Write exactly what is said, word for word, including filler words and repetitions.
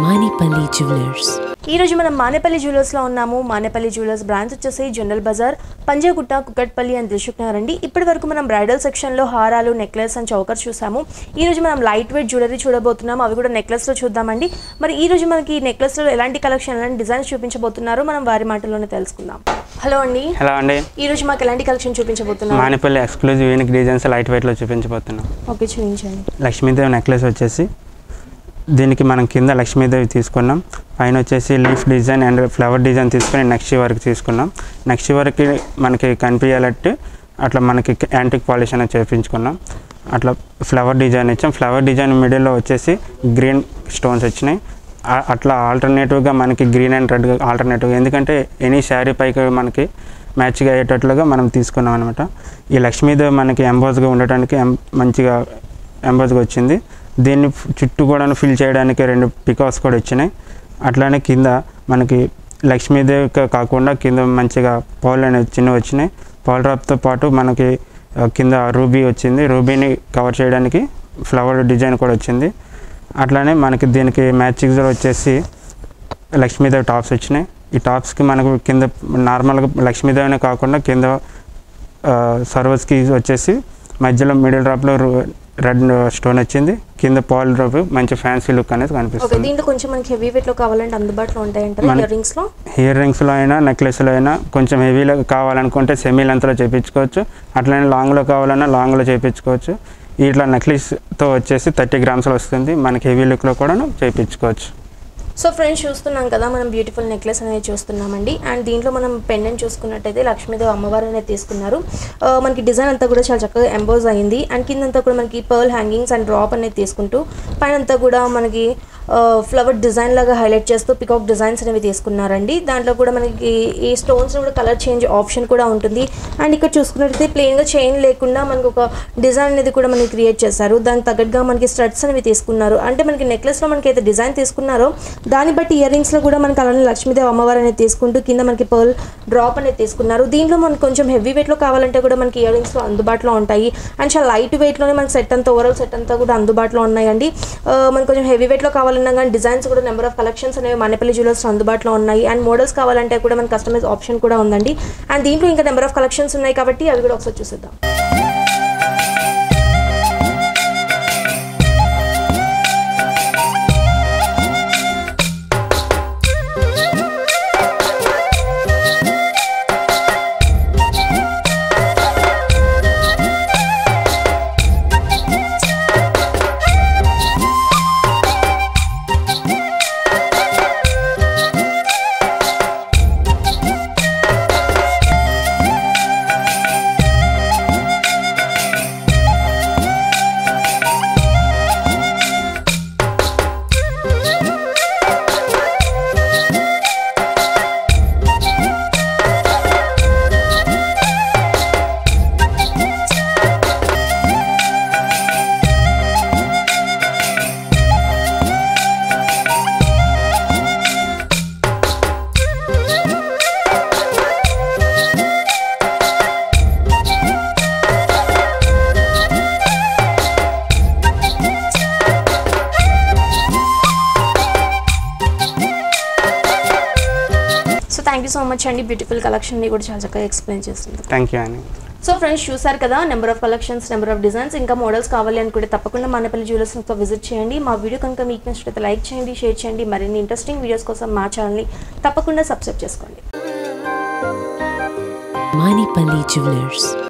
Manepally Jewellers. ఈ రోజు మనం మానేపల్లి జ్యువెలర్స్ లో ఉన్నాము. మానేపల్లి జ్యువెలర్స్ బ్రాంచ్ వచ్చేసి జనరల్ బజార్, పంజాగుట్ట, కుకట్పల్లి అండ్ దిల్సుఖ్ నగర్ అండి. ఇప్పటి వరకు మనం బ్రైడల్ సెక్షన్ లో హారాలు, నెక్లెస్ అండ్ చౌకర్ చూసాము. ఈ రోజు మనం లైట్ వెయిట్ జ్యువెలరీ చూడబోతున్నాము. అవి కూడా నెక్లెస్ లో చూద్దామండి. మరి ఈ రోజు మనకి నెక్లెస్ లో ఎలాంటి కలెక్షన్, ఎలాంటి డిజైన్స్ చూపించబోతున్నారు మనం వారి మాటల్లోనే తెలుసుకుందాం. హలో అండి. హలో అండి. ఈ రోజు మాకు ఎలాంటి కలెక్షన్ చూపించబోతున్నారు? Manepally exclusive unique designs light weight లో చూపించబోతున్నాం. ఓకే, చూపించండి. లక్ష్మీదేవి నెక్లెస్ వచ్చేసి దీనికి మనం కింద లక్ష్మీదేవి తీసుకున్నాం, పైన వచ్చేసి leaf design and flower design తీసుకొని నెక్స్ట్ వరకు తీసుకున్నాం. నెక్స్ట్ వరకు మనకి కనిపించేటట్టు అట్లా మనకి యాంటిక్ పాలిష్ అనేది చేయించుకున్నాం. అట్లా ఫ్లవర్ డిజైన్ ఇచ్చాం. ఫ్లవర్ డిజైన్ మిడిల్లో వచ్చేసి గ్రీన్ స్టోన్స్ వచ్చినాయి. అట్లా ఆల్టర్నేటివ్గా మనకి గ్రీన్ అండ్ రెడ్ ఆల్టర్నేటివ్, ఎందుకంటే ఎనీ శారీ పైకి మనకి మ్యాచ్గా అయ్యేటట్లుగా మనం తీసుకున్నాం అనమాట. ఈ లక్ష్మీదేవి మనకి ఎంబోజ్గా ఉండటానికి మంచిగా ఎంబోజ్గా వచ్చింది. దీన్ని చుట్టూ కూడా ఫిల్ చేయడానికి రెండు పికాస్ కూడా వచ్చినాయి. అట్లానే కింద మనకి లక్ష్మీదేవి కాకుండా కింద మంచిగా పౌల్ అనేవి చిన్నవి వచ్చినాయి. పౌల్ డ్రాప్తో పాటు మనకి కింద రూబీ వచ్చింది. రూబీని కవర్ చేయడానికి ఫ్లవర్ డిజైన్ కూడా వచ్చింది. అట్లానే మనకి దీనికి మ్యాచింగ్స్ వచ్చేసి లక్ష్మీదేవి టాప్స్ వచ్చినాయి. ఈ టాప్స్కి మనకు కింద నార్మల్గా లక్ష్మీదేవినే కాకుండా కింద సర్వస్కి వచ్చేసి మధ్యలో మిడిల్ డ్రాప్లో రెడ్ స్టోన్ వచ్చింది. కింద పాల్ డ్రాప్ మంచి ఫ్యాన్సీ లుక్ అనేది కనిపిస్తుంది. దీంట్లో కొంచెం మనకి హెవీ వెయిట్ లో కావాలంటే అందుబాటులో ఉంటాయంటారు. ఇయర్ రింగ్స్ లో ఇయర్ రింగ్స్ లో అయినా నెక్లెస్ లో అయినా కొంచెం హెవీలో కావాలనుకుంటే సెమీ లెంత్ లో చేయించుకోవచ్చు. అట్లనే లాంగ్ లో కావాలన్నా లాంగ్ లో చేయించుకోవచ్చు. ఇట్లా నెక్లెస్ తో వచ్చేసి థర్టీ గ్రామ్స్ లో వస్తుంది. మనకి హెవీ లుక్ లో కూడా చేయించుకోవచ్చు. సో ఫ్రెండ్స్, చూస్తున్నాం కదా మనం బ్యూటిఫుల్ నెక్లెస్ అనేది చూస్తున్నామండి. అండ్ దీంట్లో మనం పెండెంట్ చూసుకున్నట్టయితే లక్ష్మీదేవి అమ్మవారు అనేది తీసుకున్నారు. మనకి డిజైన్ అంతా కూడా చాలా చక్కగా ఎంబోజ్ అయింది. అండ్ కిందంతా కూడా మనకి పర్ల్ హ్యాంగింగ్స్ అండ్ డ్రాప్ అనేది తీసుకుంటూ పైన అంతా కూడా మనకి ఫ్లవర్ డిజైన్ లాగా హైలైట్ చేస్తూ పికాక్ డిజైన్స్ అనేవి తీసుకున్నారండి. దాంట్లో కూడా మనకి ఈ స్టోన్స్ కూడా కలర్ చేంజ్ ఆప్షన్ కూడా ఉంటుంది. అండ్ ఇక్కడ చూసుకున్నట్టయితే ప్లెయిన్గా చైన్ లేకుండా మనకి ఒక డిజైన్ అనేది కూడా మనకి క్రియేట్ చేశారు. దానికి తగ్గట్టుగా మనకి స్టడ్స్ అనేవి తీసుకున్నారు. అంటే మనకి నెక్లెస్లో మనకి అయితే డిజైన్ తీసుకున్నారో దాన్ని బట్టి ఇయర్ రింగ్స్లో కూడా మనకి అలానే లక్ష్మీదేవి అమ్మవారు అనేది తీసుకుంటూ కింద మనకి పర్ల్ డ్రాప్ అనేది తీసుకున్నారు. దీంట్లో మనకి కొంచెం హెవీ వెయిట్లో కావాలంటే కూడా మనకి ఇయర్ రింగ్స్లో అందుబాటులో ఉంటాయి. అండ్ చాలా లైట్ వెయిట్లోనే మనకి సెట్ అంతా ఓవరాల్ సెట్ అంతా కూడా అందుబాటులో ఉన్నాయండి. మనకి కొంచెం హెవీ వెయిట్లో కావాలన్నా కానీ డిజైన్స్ కూడా నెంబర్ ఆఫ్ కలెక్షన్స్ అనేవి మానేపల్లి జ్యువెలర్స్ అందుబాటులో ఉన్నాయి. అండ్ మోడల్స్ కావాలంటే కూడా మనకి కస్టమైజ్ ఆప్షన్ కూడా ఉందండి. అండ్ దీంట్లో ఇంకా నెంబర్ ఆఫ్ కలెక్షన్స్ ఉన్నాయి కాబట్టి అవి కూడా ఒకసారి చూసేద్దాం. థ్యాంక్ యూ సో మచ్ అండి. బ్యూటిఫుల్ కలెక్షన్ కూడా చాలా చక్కగా ఎక్స్ప్లెయిన్ చేస్తుంది. థ్యాంక్ యూ అండి. సో ఫ్రెండ్స్, చూసారు కదా number of collections, number of designs, ఇంకా మోడల్స్ కావాలి అనుకుంటే తప్పకుండా మానేపల్లి జ్యువెలర్స్తో విజిట్ చేయండి. మా వీడియో కనుక మీకు నచ్చినట్లయితే లైక్ చేయండి, షేర్ చేయండి. మరిన్ని ఇంట్రెస్టింగ్ వీడియోస్ కోసం మా ఛానల్ని తప్పకుండా సబ్స్క్రైబ్ చేసుకోండి. Manepally Jewellers.